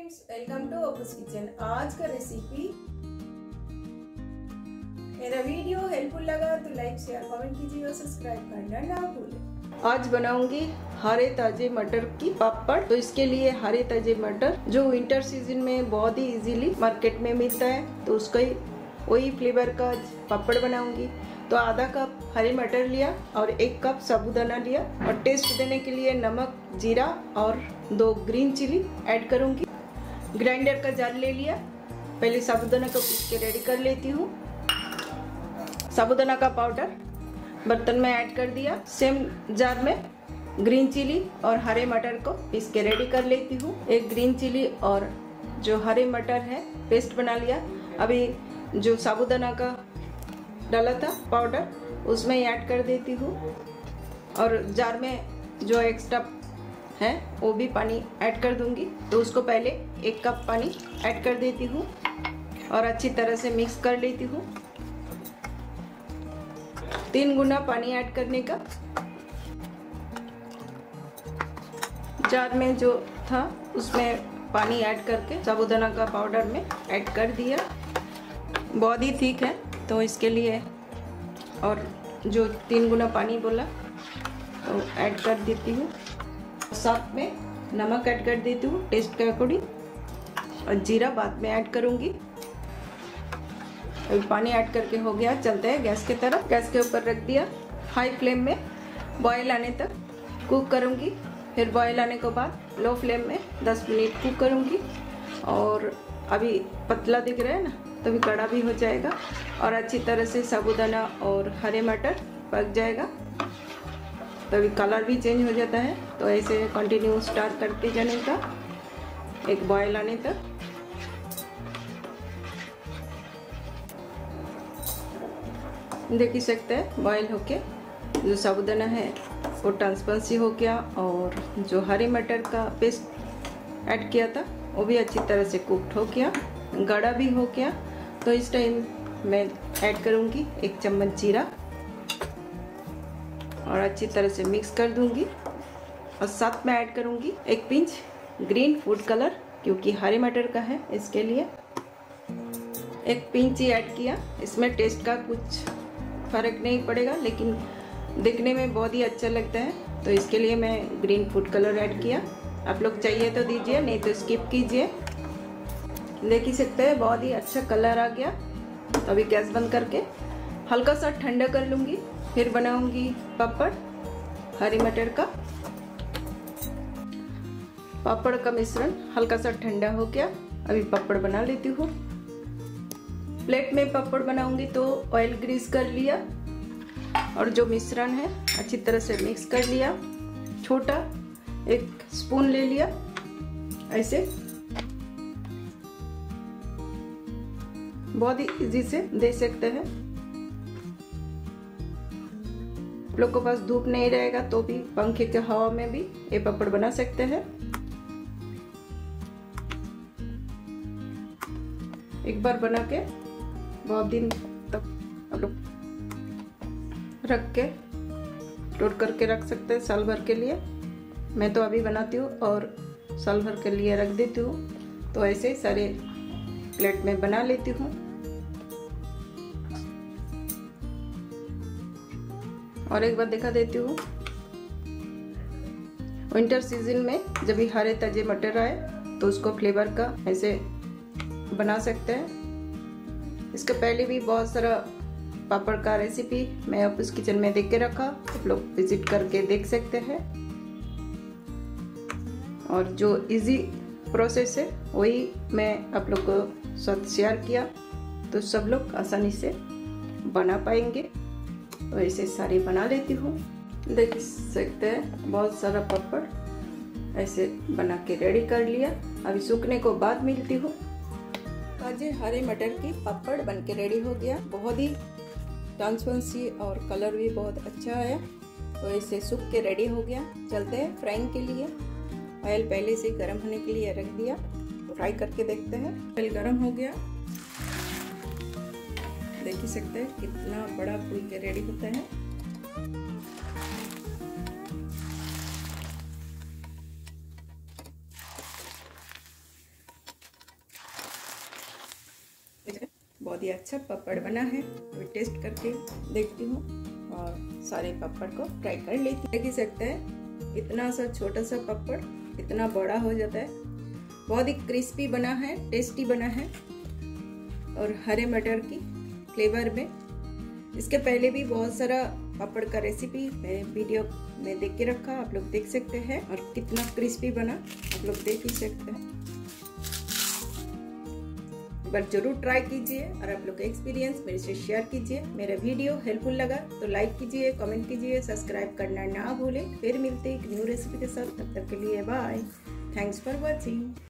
Friends, welcome to Apu's kitchen. आज का recipe, मेरा वीडियो हेल्पफुल लगा तो लाइक शेयर कमेंट कीजिए और सब्सक्राइब करना ना भूलें। आज बनाऊंगी हरे ताजे मटर की पापड़। तो इसके लिए हरे ताजे मटर जो विंटर सीजन में बहुत ही इजीली मार्केट में मिलता है, तो उसका ही वही फ्लेवर का पापड़ बनाऊंगी। तो आधा कप हरे मटर लिया और 1 कप साबुदाना लिया और टेस्ट देने के लिए नमक, जीरा और 2 ग्रीन चिली ऐड करूंगी। ग्राइंडर का जार ले लिया। पहले साबुदाना को पीस के रेडी कर लेती हूँ। साबुदाना का पाउडर बर्तन में ऐड कर दिया। सेम जार में ग्रीन चिली और हरे मटर को पीस के रेडी कर लेती हूँ। एक ग्रीन चिली और जो हरे मटर है पेस्ट बना लिया। अभी जो साबुदाना का डाला था पाउडर उसमें ऐड कर देती हूँ और जार में जो एक्स्ट्रा है वो भी पानी ऐड कर दूंगी। तो उसको पहले 1 कप पानी ऐड कर देती हूँ और अच्छी तरह से मिक्स कर लेती हूँ। 3 गुना पानी ऐड करने का। जार में जो था उसमें पानी ऐड करके साबुदाना का पाउडर में ऐड कर दिया। बहुत ही थिक है तो इसके लिए और जो 3 गुना पानी बोला तो ऐड कर देती हूँ। साथ में नमक ऐड कर देती हूँ टेस्ट के अकॉर्डिंग और जीरा बाद में ऐड करूँगी। अभी पानी ऐड करके हो गया। चलते हैं गैस की तरफ। गैस के ऊपर रख दिया। हाई फ्लेम में बॉयल आने तक कुक करूँगी। फिर बॉयल आने के बाद लो फ्लेम में 10 मिनट कुक करूँगी। और अभी पतला दिख रहा है ना, तो भी कड़ा भी हो जाएगा और अच्छी तरह से साबुदाना और हरे मटर पक जाएगा। तभी कलर भी चेंज हो जाता है। तो ऐसे कंटिन्यू स्टार करते जाने का एक बॉयल आने तक। देख ही सकते हैं बॉयल होके जो साबुदाना है वो ट्रांसपेरेंसी हो गया और जो हरे मटर का पेस्ट ऐड किया था वो भी अच्छी तरह से कुकड हो गया, गाढ़ा भी हो गया। तो इस टाइम मैं ऐड करूँगी 1 चम्मच जीरा और अच्छी तरह से मिक्स कर दूंगी। और साथ में ऐड करूंगी 1 पिंच ग्रीन फूड कलर, क्योंकि हरे मटर का है इसके लिए 1 पिंच ही ऐड किया। इसमें टेस्ट का कुछ फर्क नहीं पड़ेगा लेकिन दिखने में बहुत ही अच्छा लगता है, तो इसके लिए मैं ग्रीन फूड कलर ऐड किया। आप लोग चाहिए तो दीजिए, नहीं तो स्किप कीजिए। देख ही सकते हैं बहुत ही अच्छा कलर आ गया। तो अभी गैस बंद करके हल्का सा ठंडा कर लूँगी, फिर बनाऊंगी पापड़। हरी मटर का पापड़ का मिश्रण हल्का सा ठंडा हो गया। अभी पापड़ बना लेती हूँ। प्लेट में पापड़ बनाऊंगी तो ऑयल ग्रीस कर लिया और जो मिश्रण है अच्छी तरह से मिक्स कर लिया। छोटा 1 स्पून ले लिया। ऐसे बहुत ही इजी से दे सकते हैं। लोग के पास धूप नहीं रहेगा तो भी पंखे के हवा में भी ये पापड़ बना सकते हैं। एक बार बना के बहुत दिन तक आप लोग रख के स्टोर करके रख सकते हैं, साल भर के लिए। मैं तो अभी बनाती हूँ और साल भर के लिए रख देती हूँ। तो ऐसे सारे प्लेट में बना लेती हूँ। और एक बार दिखा देती हूँ। विंटर सीजन में जब भी हरे ताजे मटर आए तो उसको फ्लेवर का ऐसे बना सकते हैं। इसके पहले भी बहुत सारा पापड़ का रेसिपी मैं अपूस किचन में देख के रखा, आप लोग विजिट करके देख सकते हैं। और जो इजी प्रोसेस है वही मैं आप लोग को साथ शेयर किया, तो सब लोग आसानी से बना पाएंगे। तो ऐसे सारे बना लेती हूँ। देख सकते हैं बहुत सारा पापड़ ऐसे बना के रेडी कर लिया। अभी सूखने को बाद मिलती हूँ। ताजे हरे मटर की पापड़ बन के रेडी हो गया। बहुत ही ट्रांसपेरेंसी और कलर भी बहुत अच्छा आया। तो ऐसे सूख के रेडी हो गया। चलते हैं फ्राइंग के लिए। ऑयल पहले से गर्म होने के लिए रख दिया, फ्राई करके देखते हैं। ऑयल गर्म हो गया। देख ही सकते हैं कितना बड़ा फूल के रेडी होता है। बहुत ही अच्छा पापड़ बना है। मैं टेस्ट करके देखती हूँ और सारे पापड़ को ट्राई कर लेती हूँ। देख ही सकते हैं इतना सा छोटा सा पापड़ इतना बड़ा हो जाता है। बहुत ही क्रिस्पी बना है, टेस्टी बना है और हरे मटर की फ्लेवर में। इसके पहले भी बहुत सारा पापड़ का रेसिपी मैं वीडियो में देख के रखा, आप लोग देख सकते हैं। और कितना क्रिस्पी बना आप लोग देख ही सकते हैं। एक बार जरूर ट्राई कीजिए और आप लोग का एक्सपीरियंस मेरे से शेयर कीजिए। मेरा वीडियो हेल्पफुल लगा तो लाइक कीजिए, कमेंट कीजिए, सब्सक्राइब करना ना भूलें। फिर मिलते हैं एक न्यू रेसिपी के साथ, तब तक के लिए बाय। Thanks for watching.